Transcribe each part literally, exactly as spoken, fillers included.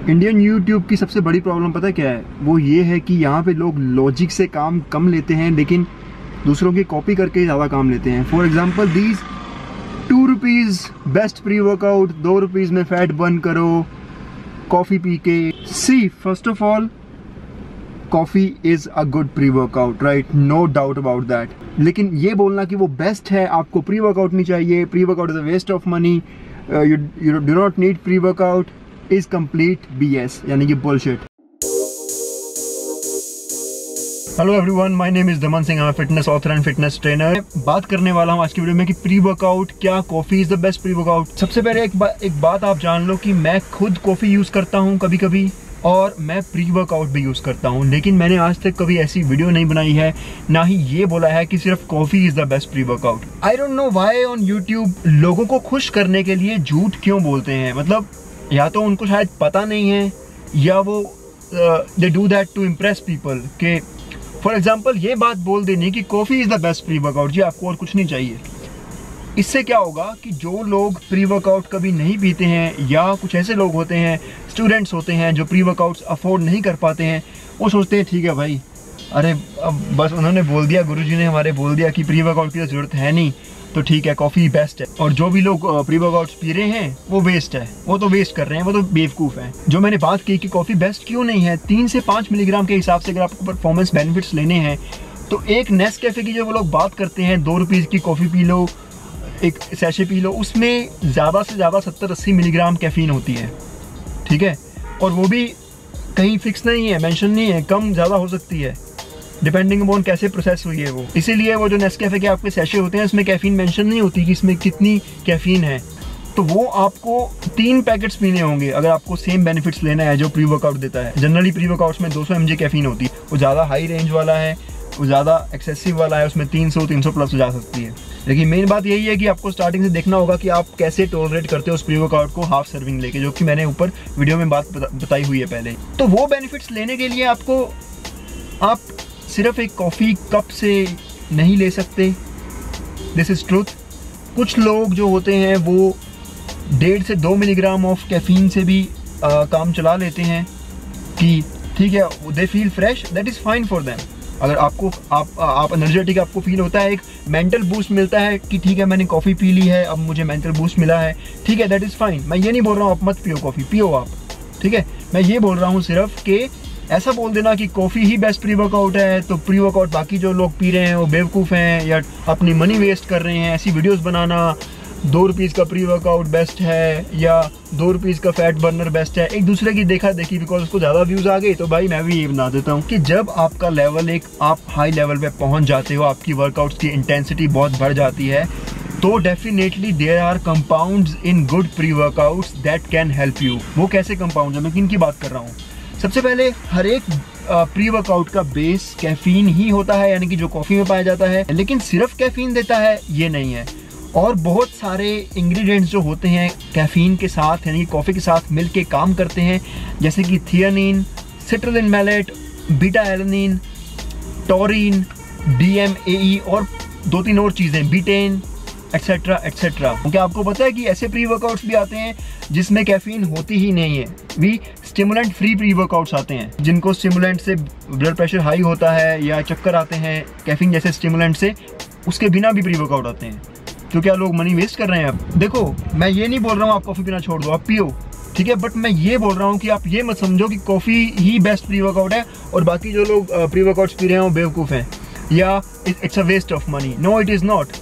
Indian YouTube की सबसे बड़ी प्रॉब्लम पता है क्या है? वो ये है कि यहाँ पे लोग लॉजिक से काम कम लेते हैं, लेकिन दूसरों की कॉपी करके ज़्यादा काम लेते हैं। For example these two rupees best pre workout, दो रुपीज़ में फैट बर्न करो कॉफ़ी पी के। See first of all, coffee is a good pre workout, right, no doubt about that. लेकिन ये बोलना कि वो बेस्ट है, आपको प्री वर्कआउट नहीं चाहिए, pre workout is a waste of money, you you do not need pre workout, is complete B S, यानी कि bullshit. Hello everyone, my name is Daman Singh, I am fitness author and fitness trainer. बात करने वाला हूँ आज की video में कि प्री वर्कआउट, क्या coffee is the best pre workout. सबसे पहले एक, बा, एक बात आप जान लो कि मैं खुद कॉफी यूज करता हूँ कभी कभी, और मैं प्री वर्कआउट भी यूज करता हूँ, लेकिन मैंने आज तक कभी ऐसी वीडियो नहीं बनाई है, ना ही ये बोला है कि सिर्फ coffee is the best pre workout. I don't know why on YouTube लोगों को खुश करने के लिए झूठ क्यों बोलते हैं। मतलब या तो उनको शायद पता नहीं है, या वो they do that to impress people. के फॉर एग्जांपल ये बात बोल देनी कि coffee is the best pre workout, जी आपको और कुछ नहीं चाहिए। इससे क्या होगा कि जो लोग प्री वर्कआउट कभी नहीं पीते हैं, या कुछ ऐसे लोग होते हैं, स्टूडेंट्स होते हैं जो प्री वर्कआउट्स अफोर्ड नहीं कर पाते हैं, वो सोचते हैं ठीक है भाई, अरे अब बस उन्होंने बोल दिया, गुरुजी ने हमारे बोल दिया कि प्री वर्कआउट की ज़रूरत है नहीं, तो ठीक है कॉफ़ी बेस्ट है। और जो भी लोग प्री वर्कआउट्स पी रहे हैं वो वेस्ट है, वो तो वेस्ट कर रहे हैं, वो तो बेवकूफ़ हैं। जो मैंने बात की कि कॉफ़ी बेस्ट क्यों नहीं है, तीन से पाँच मिलीग्राम के हिसाब से अगर आपको परफॉर्मेंस बेनिफिट्स लेने हैं तो एक नेस्कैफे की जो वो लोग बात करते हैं, दो रुपीज़ की कॉफ़ी पी लो, एक सैशे पी लो, उसमें ज़्यादा से ज़्यादा सत्तर अस्सी मिलीग्राम कैफीन होती है, ठीक है। और वो भी कहीं फिक्स नहीं है, मेंशन नहीं है, कम ज़्यादा हो सकती है डिपेंडिंग अपॉन कैसे प्रोसेस हुई है वो। इसीलिए वो जो नेस्कैफे के आपके सैशे होते हैं उसमें कैफीन मेंशन नहीं होती कि इसमें कितनी कैफीन है। तो वो आपको तीन पैकेट्स पीने होंगे अगर आपको सेम बेनिफिट्स लेना है जो प्री वर्कआउट देता है। जनरली प्री वर्कआउट्स में दो सौ एम जी कैफीन होती है, वो ज़्यादा हाई रेंज वाला है, वो ज़्यादा एक्सेसिव वाला है, उसमें तीन सौ तीन सौ प्लस जा सकती है। लेकिन मेन बात यही है कि आपको स्टार्टिंग से देखना होगा कि आप कैसे टॉलरेट करते हो उस प्री वर्कआउट को हाफ सर्विंग लेके, जो कि मैंने ऊपर वीडियो में बात बताई हुई है पहले। तो वो बेनिफिट्स लेने के लिए आपको आप सिर्फ एक कॉफ़ी कप से नहीं ले सकते, दिस इज़ ट्रूथ। कुछ लोग जो होते हैं वो डेढ़ से दो मिलीग्राम ऑफ कैफीन से भी आ, काम चला लेते हैं कि ठीक है, they feel fresh, that is fine for them. अगर आपको आप आप एनर्जेटिक आपको फील होता है, एक मेंटल बूस्ट मिलता है कि ठीक है मैंने कॉफ़ी पी ली है, अब मुझे मेंटल बूस्ट मिला है, ठीक है, दैट इज़ फाइन। मैं ये नहीं बोल रहा हूँ आप मत पियो कॉफ़ी, पियो आप, ठीक है। मैं ये बोल रहा हूँ सिर्फ कि ऐसा बोल देना कि कॉफ़ी ही बेस्ट प्री वर्कआउट है, तो प्री वर्कआउट बाकी जो लोग पी रहे हैं वो बेवकूफ़ हैं या अपनी मनी वेस्ट कर रहे हैं, ऐसी वीडियोस बनाना, दो रुपीज़ का प्री वर्कआउट बेस्ट है या दो रुपीज़ का फैट बर्नर बेस्ट है, एक दूसरे की देखा देखी, बिकॉज उसको ज़्यादा व्यूज़ आ गए तो भाई मैं भी ये बना देता हूँ कि जब आपका लेवल एक आप हाई लेवल पे पहुँच जाते हो, आपकी वर्कआउट्स की इंटेंसिटी बहुत बढ़ जाती है, तो definitely there are compounds in good pre workouts that can help you. वो कैसे कंपाउंड्स हैं, मैं किन की बात कर रहा हूँ। सबसे पहले हर एक प्री वर्कआउट का बेस कैफीन ही होता है, यानी कि जो कॉफ़ी में पाया जाता है, लेकिन सिर्फ कैफीन देता है ये नहीं है, और बहुत सारे इंग्रेडिएंट्स जो होते हैं कैफीन के साथ यानी कि कॉफ़ी के साथ मिलके काम करते हैं, जैसे कि theanine, citrulline malate, beta alanine, taurine, D M A E और दो तीन और चीज़ें, बीटेन, एक्सेट्रा एक्सेट्रा। क्योंकि आपको पता है कि ऐसे प्री वर्कआउट्स भी आते हैं जिसमें कैफीन होती ही नहीं है, भी स्टिमुलेंट फ्री प्री वर्कआउट्स आते हैं, जिनको स्टिमुलेंट से ब्लड प्रेशर हाई होता है या चक्कर आते हैं कैफीन जैसे स्टिमुलेंट से, उसके बिना भी प्री वर्कआउट आते हैं। तो क्या लोग मनी वेस्ट कर रहे हैं? अब देखो, मैं ये नहीं बोल रहा हूँ आप कॉफ़ी पीना छोड़ दो, आप पियो, ठीक है, बट मैं ये बोल रहा हूँ कि आप ये मत समझो कि कॉफ़ी ही बेस्ट प्री वर्कआउट है और बाकी जो लोग प्री वर्कआउट्स पी रहे हैं वो बेवकूफ़ हैं या it's a waste of money. No, it is not.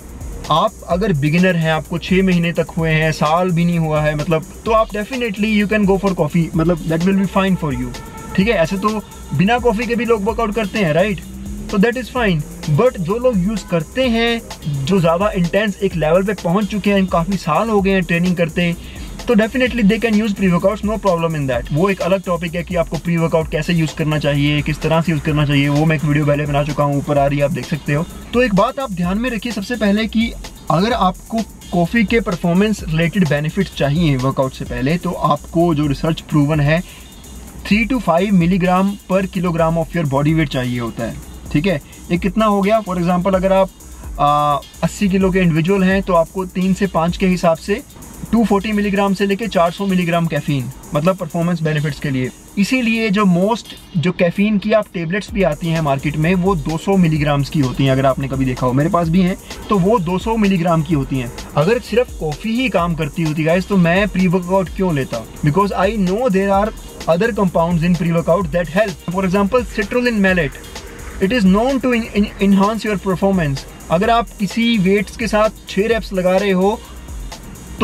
आप अगर बिगिनर हैं, आपको छः महीने तक हुए हैं, साल भी नहीं हुआ है मतलब, तो आप definitely you can go for coffee, मतलब that will be fine for you, ठीक है। ऐसे तो बिना कॉफ़ी के भी लोग वर्कआउट करते हैं, राइट, तो दैट इज़ फाइन। बट जो लोग यूज़ करते हैं, जो ज़्यादा इंटेंस एक लेवल पे पहुंच चुके हैं, काफ़ी साल हो गए हैं ट्रेनिंग करते, तो definitely they can use pre workouts, no problem in that. वो एक अलग टॉपिक है कि आपको प्री वर्कआउट कैसे यूज़ करना चाहिए, किस तरह से यूज़ करना चाहिए, वो मैं एक वीडियो पहले बना चुका हूँ, ऊपर आ रही है, आप देख सकते हो। तो एक बात आप ध्यान में रखिए सबसे पहले कि अगर आपको कॉफ़ी के परफॉर्मेंस रिलेटेड बेनिफिट्स चाहिए वर्कआउट से पहले, तो आपको जो रिसर्च प्रूवन है three to five milligram per kilogram of your body weight चाहिए होता है, ठीक है। ये कितना हो गया? फॉर एग्जांपल अगर आप आ, अस्सी किलो के इंडिविजुअल हैं तो आपको तीन से पाँच के हिसाब से दो सौ चालीस मिलीग्राम से लेके चार सौ मिलीग्राम कैफीन, मतलब परफॉर्मेंस बेनिफिट्स के लिए। इसीलिए जो मोस्ट जो कैफीन की आप टेबलेट्स भी आती हैं मार्केट में वो दो सौ मिलीग्राम्स की होती हैं। अगर आपने कभी देखा हो, मेरे पास भी हैं, तो वो दो सौ मिलीग्राम की होती हैं। अगर सिर्फ कॉफ़ी ही काम करती होती गाइस तो मैं प्री वर्कआउट क्यों लेता? Because I know there are other compounds in pre-workout that help. For example, Citrulline Malate. It is known to in, in, enhance your performance. अगर आप किसी वेट्स के साथ छः रेप्स लगा रहे हो तो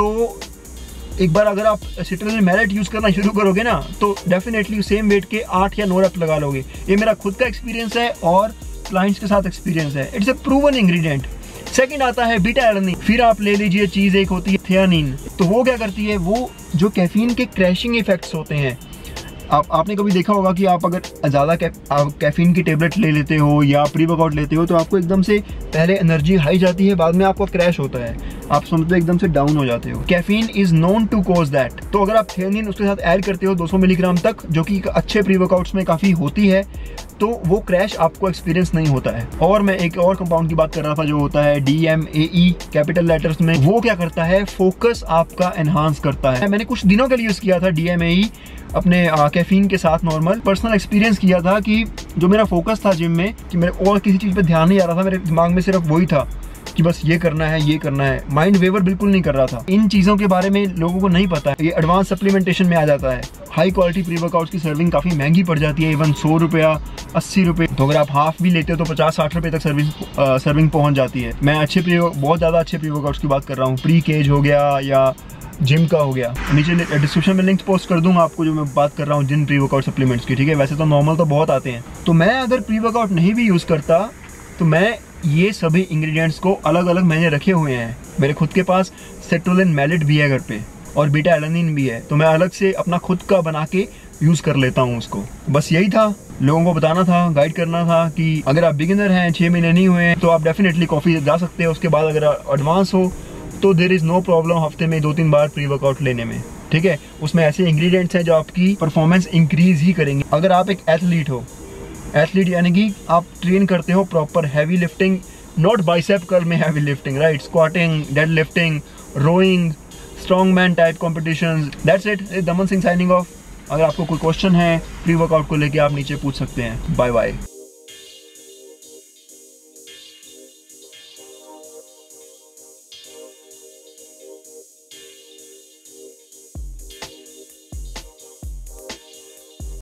एक बार अगर आप Citrulline Malate यूज़ करना शुरू करोगे ना तो डेफिनेटली सेम वेट के आठ या नौ रेप्स लगा लोगे। ये मेरा खुद का एक्सपीरियंस है और क्लाइंट्स के साथ एक्सपीरियंस है। It's a proven ingredient. Second आता है बीटा एलानिन। फिर आप ले लीजिए चीज़ एक होती है थियानिन। तो वो क्या करती है, वो जो कैफीन के क्रैशिंग इफेक्ट्स होते हैं, आप आपने कभी देखा होगा कि आप अगर ज़्यादा कै, आप कैफीन की टेबलेट ले लेते हो या प्री वर्कआउट लेते हो तो आपको एकदम से पहले एनर्जी हाई जाती है, बाद में आपको क्रैश होता है, आप समझते हो एकदम से डाउन हो जाते हो। Caffeine is known to cause that. तो अगर आप थियानिन उसके साथ ऐड करते हो दो सौ मिलीग्राम तक, जो कि अच्छे प्री वर्कआउट्स में काफ़ी होती है, तो वो क्रैश आपको एक्सपीरियंस नहीं होता है। और मैं एक और कंपाउंड की बात कर रहा था जो होता है D M A E capital letters में। वो क्या करता है, फोकस आपका एनहांस करता है। मैंने कुछ दिनों के लिए यूज़ किया था डी एम ए ई अपने कैफीन के साथ। नॉर्मल पर्सनल एक्सपीरियंस किया था कि जो मेरा फोकस था जिम में, कि मेरे और किसी चीज़ पे ध्यान नहीं आ रहा था, मेरे दिमाग में सिर्फ वही था कि बस ये करना है ये करना है, माइंड वेवर बिल्कुल नहीं कर रहा था। इन चीज़ों के बारे में लोगों को नहीं पता है, ये एडवांस सप्लीमेंटेशन में आ जाता है। हाई क्वालिटी प्री वर्कआउट्स की सर्विंग काफ़ी महंगी पड़ जाती है, इवन सौ रुपया अस्सी रुपये। तो अगर आप हाफ भी लेते हो तो पचास साठ रुपये तक सर्विस सर्विंग पहुंच जाती है। मैं अच्छे प्री बहुत ज़्यादा अच्छे प्री वर्कआउट्स की बात कर रहा हूँ। प्री केज हो गया या जिम का हो गया। नीचे डिस्क्रिप्शन में लिंक पोस्ट कर दूंगा आपको जो मैं बात कर रहा हूँ जिन प्री वर्कआउट सप्लीमेंट्स की, ठीक है। वैसे तो नॉर्मल तो बहुत आते हैं। तो मैं अगर प्री वर्कआउट नहीं भी यूज़ करता तो मैं ये सभी इंग्रेडिएंट्स को अलग अलग मैंने रखे हुए हैं। मेरे खुद के पास Citrulline Malate भी है घर पे और बीटा एलानिन भी है, तो मैं अलग से अपना खुद का बना के यूज़ कर लेता हूँ उसको। बस यही था, लोगों को बताना था, गाइड करना था कि अगर आप बिगिनर हैं, छः महीने नहीं हुए हैं, तो आप डेफिनेटली कॉफ़ी जा सकते हैं। उसके बाद अगर एडवांस हो तो देयर इज़ नो प्रॉब्लम हफ्ते में दो तीन बार प्री वर्कआउट लेने में, ठीक है। उसमें ऐसे इंग्रेडिएंट्स हैं जो आपकी परफॉर्मेंस इंक्रीज ही करेंगे। अगर आप एक एथलीट हो, एथलीट यानी कि आप ट्रेन करते हो proper heavy lifting, not bicep curl में heavy lifting, right, squatting, dead lifting, rowing, strong man type competition. That's it. Daman Singh signing off. अगर आपको कोई क्वेश्चन है प्री वर्कआउट को लेके आप नीचे पूछ सकते हैं। Bye bye.